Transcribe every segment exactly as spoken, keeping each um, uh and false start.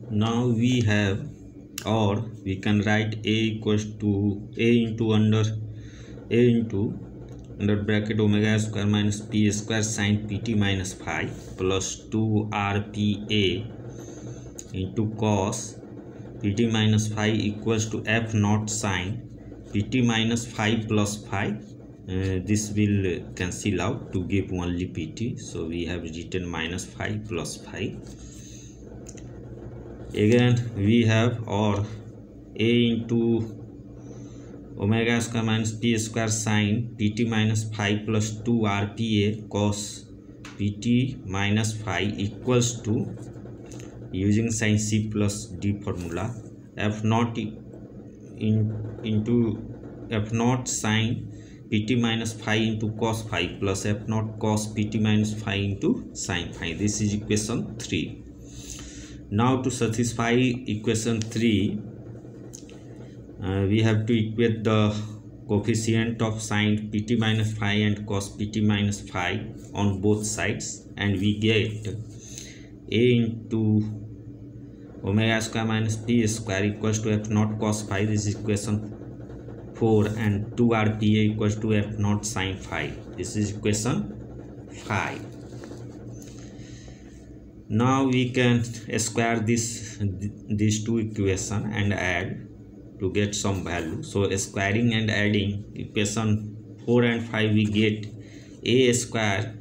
Now we have, or we can write a equals to a into under a into under bracket omega square minus p square sin pt minus phi plus two r p a into cos pt minus phi equals to f naught sin pt minus phi plus phi. Uh, this will cancel out to give only pt, so we have written minus phi plus phi. Again we have, or a into omega square minus p square sin pt minus phi plus two rpa cos pt minus phi equals to, using sin c plus d formula, f naught in into f naught sin pt minus phi into cos phi plus f naught cos pt minus phi into sin phi. This is equation three. Now to satisfy equation three, uh, we have to equate the coefficient of sin pt minus phi and cos pt minus phi on both sides, and we get a into omega square minus p square equals to f naught cos phi. This is equation four, and two rpa equals to f naught sin phi. This is equation five. Now we can square this these two equations and add to get some value. So squaring and adding equation four and five, we get a square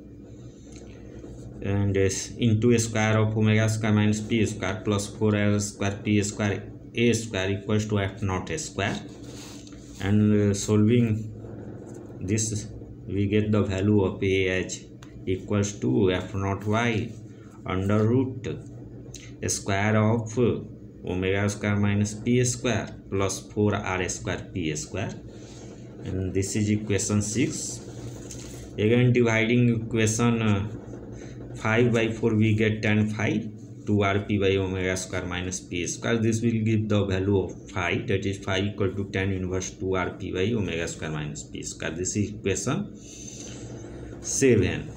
and into a square of omega square minus p square plus four r square p square a square equals to f naught square. And uh, solving this, we get the value of a as equals to f naught y under root square of omega square minus p square plus four r square p square, and this is equation six. Again dividing equation uh, five by four, we get tan phi two rp by omega square minus p square. This will give the value of phi, that is phi equal to tan inverse two rp by omega square minus p square. This is equation seven.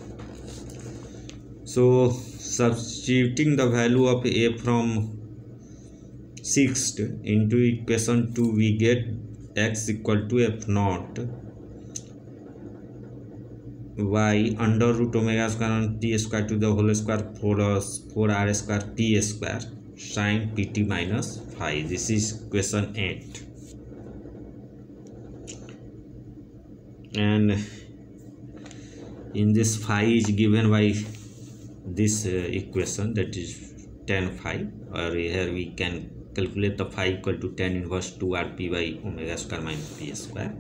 So substituting the value of a from sixth into equation two, we get x equal to f naught y under root omega square p square to the whole square four r square p square sin pt minus phi. This is equation eight. And in this phi is given by this uh, equation, that is tan phi, or here we can calculate the phi equal to tan inverse two rp by omega square minus p square.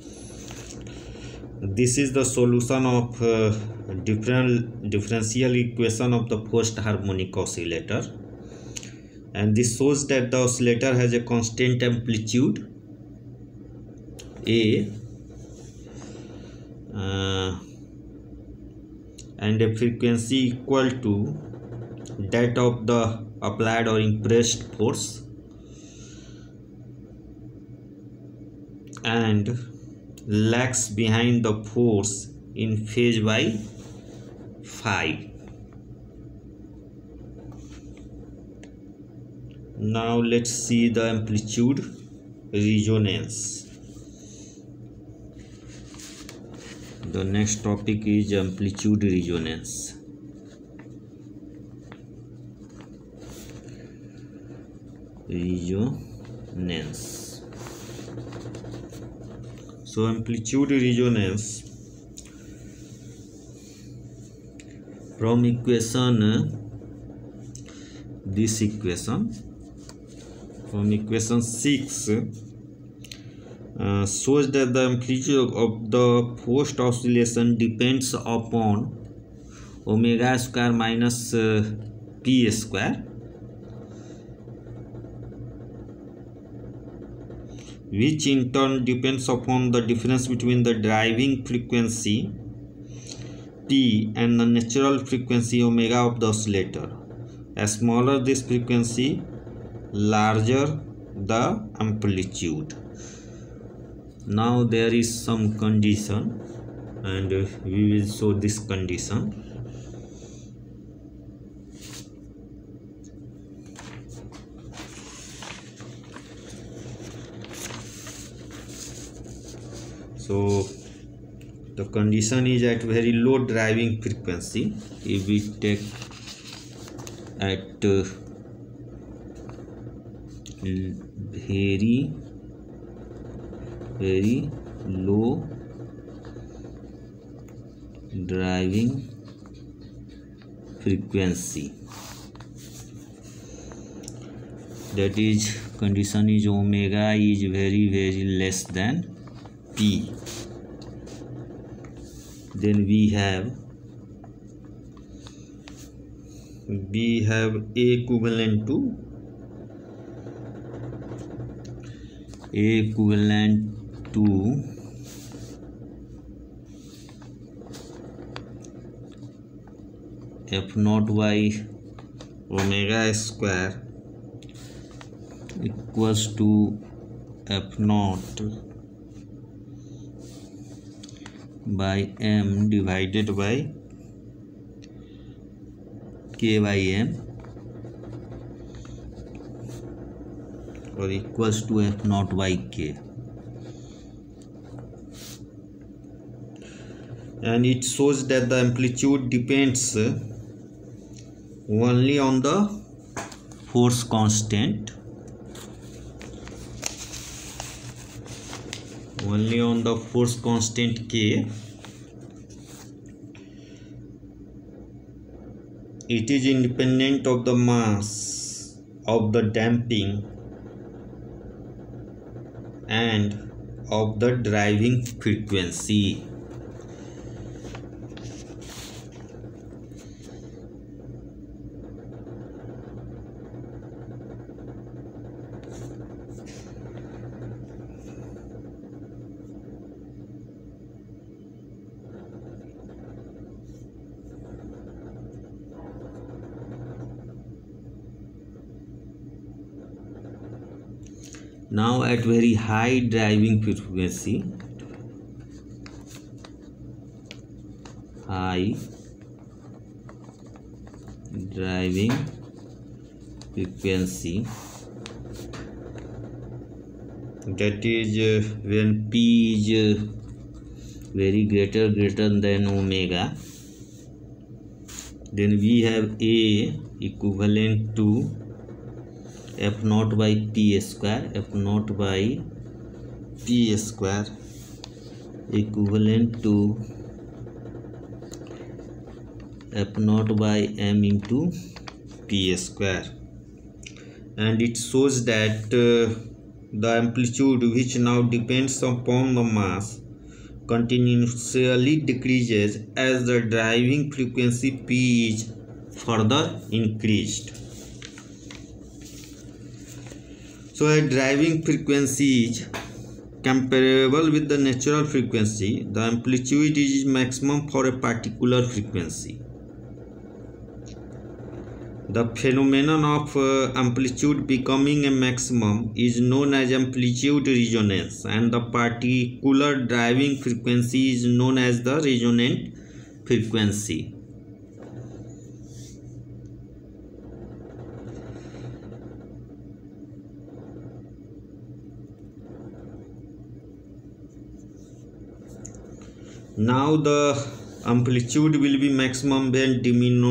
This is the solution of uh, different differential equation of the first harmonic oscillator, and this shows that the oscillator has a constant amplitude a uh, and a frequency equal to that of the applied or impressed force, and lags behind the force in phase by phi. Now let's see the amplitude resonance. The next topic is amplitude resonance. Resonance. So amplitude resonance, from equation this equation from equation six uh, shows that the amplitude of the forced oscillation depends upon omega square minus uh, p square, which in turn depends upon the difference between the driving frequency p and the natural frequency omega of the oscillator. As smaller this frequency, larger the amplitude. Now there is some condition, and we will show this condition. So the condition is at very low driving frequency. If we take at uh, very very low driving frequency, that is condition is omega is very very less than p, then we have we have A equivalent to A equivalent to F naught by omega square equals to F naught by m divided by k by m, or equals to F naught by k, and it shows that the amplitude depends only on the force constant, only on the force constant k. It is independent of the mass of the damping and of the driving frequency. Now at very high driving frequency, high driving frequency, that is uh, when P is uh, very greater greater than omega, then we have A equivalent to F naught by P square, F naught by P square equivalent to F naught by m into P square, and it shows that uh, the amplitude, which now depends upon the mass, continuously decreases as the driving frequency P is further increased. So a driving frequency is comparable with the natural frequency. The amplitude is maximum for a particular frequency. The phenomenon of uh, amplitude becoming a maximum is known as amplitude resonance, and the particular driving frequency is known as the resonant frequency. Now the amplitude will be maximum when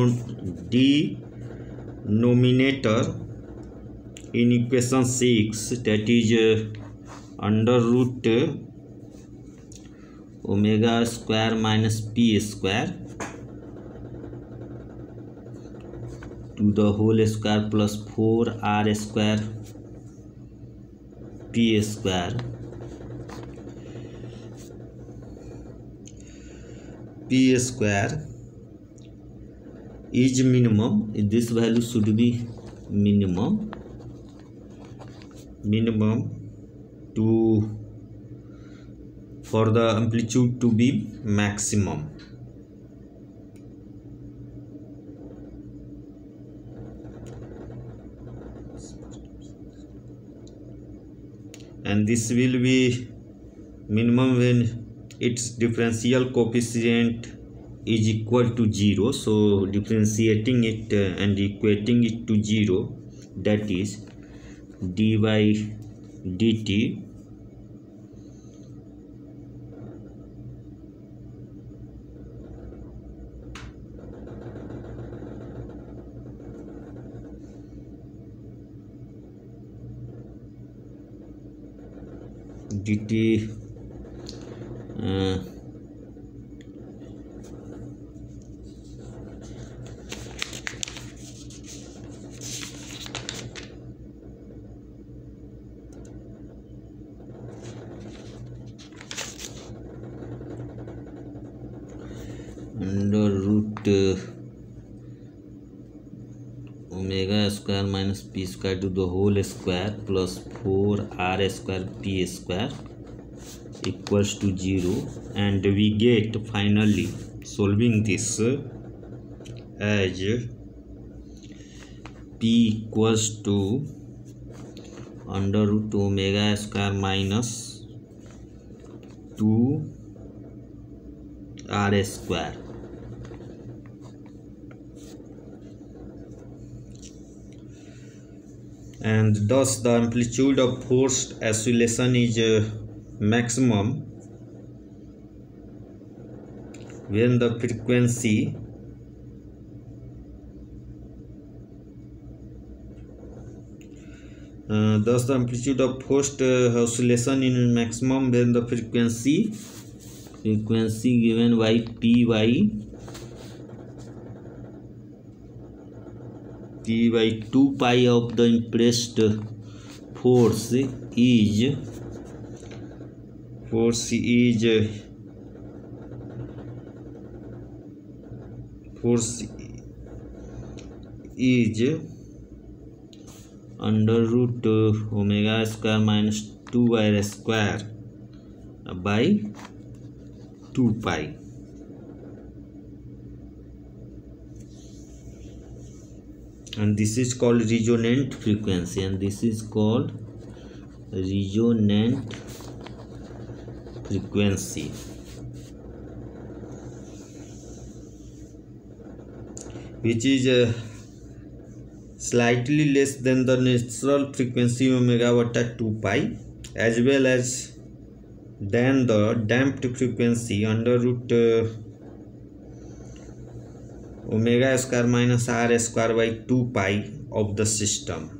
denominator in equation six, that is uh, under root uh, omega square minus p square to the whole square plus four r square p square. P square is minimum. This value should be minimum minimum to for the amplitude to be maximum. And this will be minimum when its differential coefficient is equal to zero. So differentiating it uh, and equating it to zero, that is d by dt dt uh, under root uh, omega square minus p square to the whole square plus four r square p square equals to zero, and we get finally solving this uh, as p equals to under root omega square minus two r square. And thus the amplitude of forced oscillation is uh, maximum when the frequency uh, thus the amplitude of forced uh, oscillation is maximum when the frequency frequency given by p by p by two pi of the impressed force is force is force is under root omega square minus two r square by two pi. And this is called resonant frequency, and this is called resonant frequency, which is uh, slightly less than the natural frequency omega beta two pi, as well as than the damped frequency under root uh, omega square minus r square by two pi of the system.